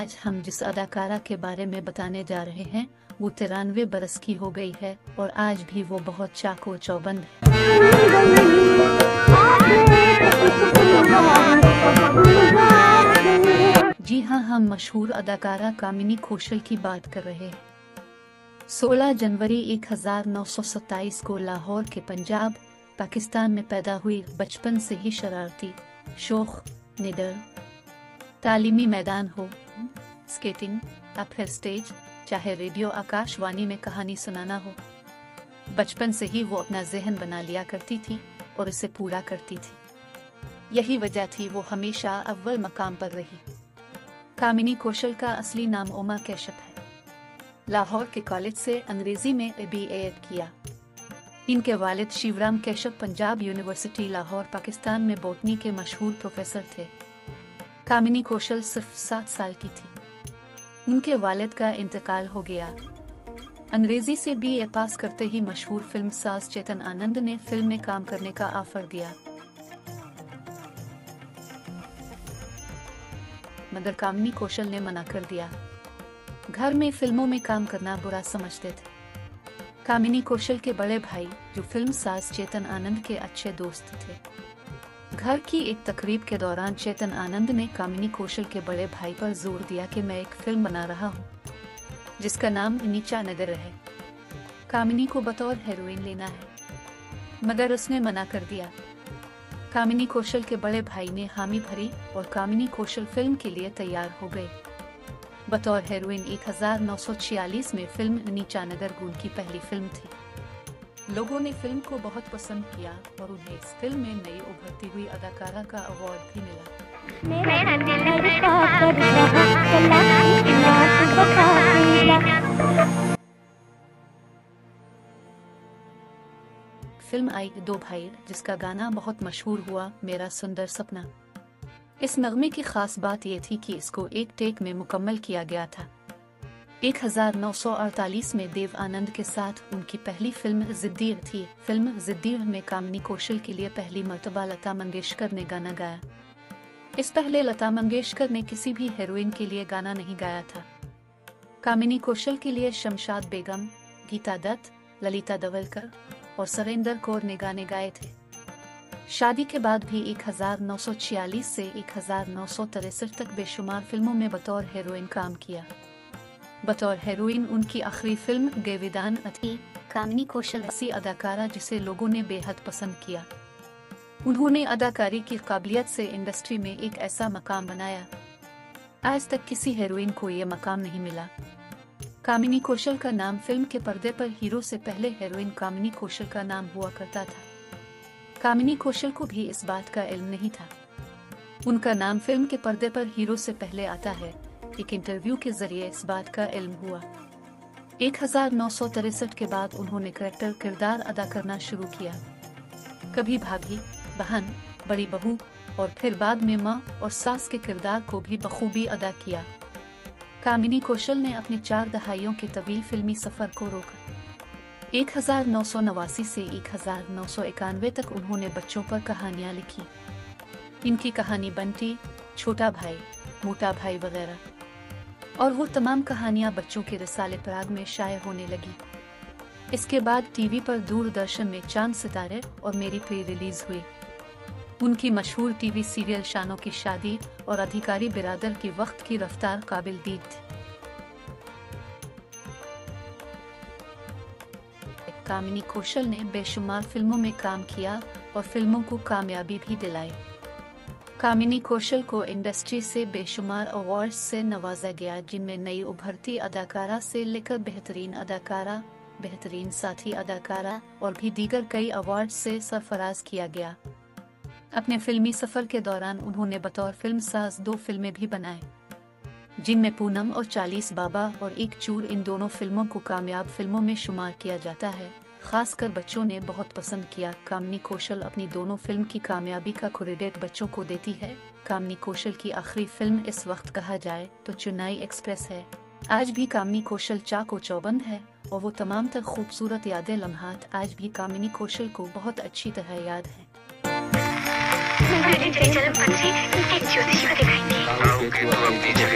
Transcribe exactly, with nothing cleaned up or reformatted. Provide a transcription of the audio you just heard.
आज हम जिस अदाकारा के बारे में बताने जा रहे हैं वो तिरानवे बरस की हो गई है और आज भी वो बहुत चाको चौबंद है। जी हाँ, हम मशहूर अदाकारा कामिनी कौशल की बात कर रहे हैं। सोलह जनवरी एक हजार नौ सौ सत्ताईस को लाहौर के पंजाब पाकिस्तान में पैदा हुई। बचपन से ही शरारती, शोख, निडर, तालीमी मैदान हो, स्केटिंग या फिर स्टेज, चाहे रेडियो आकाशवाणी में कहानी सुनाना हो, बचपन से ही वो अपना जहन बना लिया करती थी और इसे पूरा करती थी। यही वजह थी वो हमेशा अव्वल मकाम पर रही। कामिनी कौशल का असली नाम उमा कैशप है। लाहौर के कॉलेज से अंग्रेजी में बी ए किया। इनके वालिद शिवराम कैशप पंजाब यूनिवर्सिटी लाहौर पाकिस्तान में बॉटनी के मशहूर प्रोफेसर थे। कामिनी कौशल सिर्फ सात साल की थी। उनके वालिद का इंतकाल हो गया। अंग्रेजी से बी ए पास करते ही मशहूर फिल्म साज चेतन आनंद ने फिल्म में काम करने का ऑफर दिया, मगर कामिनी कौशल ने मना कर दिया। घर में फिल्मों में काम करना बुरा समझते थे। कामिनी कौशल के बड़े भाई, जो फिल्म साज चेतन आनंद के अच्छे दोस्त थे, घर की एक तकरीब के दौरान चेतन आनंद ने कामिनी कौशल के बड़े भाई पर जोर दिया कि मैं एक फिल्म बना रहा हूँ जिसका नाम नीचा नगर है। कामिनी को बतौर हीरोइन लेना है, मगर उसने मना कर दिया। कामिनी कौशल के बड़े भाई ने हामी भरी और कामिनी कौशल फिल्म के लिए तैयार हो गए। बतौर हीरोइन एक हजार नौ सौ छियालीस में फिल्म नीचा नगर उनकी पहली फिल्म थी। लोगों ने फिल्म को बहुत पसंद किया और उन्हें इस फिल्म में नई उभरती हुई अदाकारा का अवार्ड भी मिला। फिल्म आई दो भाई, जिसका गाना बहुत मशहूर हुआ, मेरा सुंदर सपना। इस नगमे की खास बात यह थी कि इसको एक टेक में मुकम्मल किया गया था। एक हजार नौ सौ अड़तालीस में देव आनंद के साथ उनकी पहली फिल्म जिद्दीर थी। फिल्म जिद्दीर में कामिनी कौशल के लिए पहली मर्तबा लता मंगेशकर ने गाना गाया। इस पहले लता मंगेशकर ने किसी भी हीरोइन के लिए गाना नहीं गाया था। कामिनी कौशल के लिए शमशाद बेगम, गीता दत्त, ललिता दवलकर और सरेंद्र कौर ने गाने गाए थे। शादी के बाद भी एक हजार नौ सौ छियालीस से एक हजार नौ सौ तिरसठ तक बेशुमार फिल्मों में बतौर हीरोइन काम किया। बतौर हीरोइन उनकी आखिरी फिल्म गेविदान थी। कामिनी कौशल ऐसी अदाकारा जिसे लोगों ने बेहद पसंद किया। उन्होंने अदाकारी की काबिलियत से इंडस्ट्री में एक ऐसा मकाम बनाया, आज तक किसी हीरोइन को ये मकाम नहीं मिला। कामिनी कौशल का नाम फिल्म के पर्दे पर हीरो से पहले हीरोइन कामिनी कौशल का नाम हुआ करता था। कामिनी कौशल को भी इस बात का इल्म नहीं था। उनका नाम फिल्म के पर्दे पर हीरो से पहले आता है। एक इंटरव्यू के जरिए इस बात का इल्म हुआ। एक हजार नौ सौ तिरसठ के बाद उन्होंने करैक्टर किरदार अदा करना शुरू किया। कभी भाभी, बहन, बड़ी बहू और फिर बाद में माँ और सास के किरदार को भी बखूबी अदा किया। कामिनी कौशल ने अपने चार दहाइयों के तवील फिल्मी सफर को रोका। एक हजार नौ सौ नवासी से एक हजार नौ सौ इक्यानवे तक उन्होंने बच्चों पर कहानियाँ लिखी। इनकी कहानी बंटी, छोटा भाई, मोटा भाई वगैरह और वो तमाम कहानियां बच्चों के रिसाले पराग में शाये होने लगी। इसके बाद टीवी पर दूरदर्शन में चांद सितारे और मेरी प्री रिलीज हुई। उनकी मशहूर टीवी सीरियल शानों की शादी और अधिकारी बिरादर की वक्त की रफ्तार काबिल दीद थी। कामिनी कौशल ने बेशुमार फिल्मों में काम किया और फिल्मों को कामयाबी भी दिलाई। कामिनी कौशल को इंडस्ट्री से बेशुमार अवार्ड्स से नवाजा गया, जिनमें नई उभरती अदाकारा से लेकर बेहतरीन अदाकारा, बेहतरीन साथी अदाकारा और भी दीगर कई अवार्ड्स से सरफराज किया गया। अपने फिल्मी सफर के दौरान उन्होंने बतौर फिल्म साज दो फिल्में भी बनाए, जिनमें पूनम और चालीस बाबा और एक चूर इन दोनों फिल्मों को कामयाब फिल्मों में शुमार किया जाता है। खासकर बच्चों ने बहुत पसंद किया। कामिनी कौशल अपनी दोनों फिल्म की कामयाबी का क्रेडिट बच्चों को देती है। कामिनी कौशल की आखिरी फिल्म इस वक्त कहा जाए तो चेन्नई एक्सप्रेस है। आज भी कामिनी कौशल चाको चौबंद है और वो तमाम तर खूबसूरत यादें लम्हात आज भी कामिनी कौशल को बहुत अच्छी तरह याद है। चलो पंछी एक ज्योतिषी को दिखाएंगे।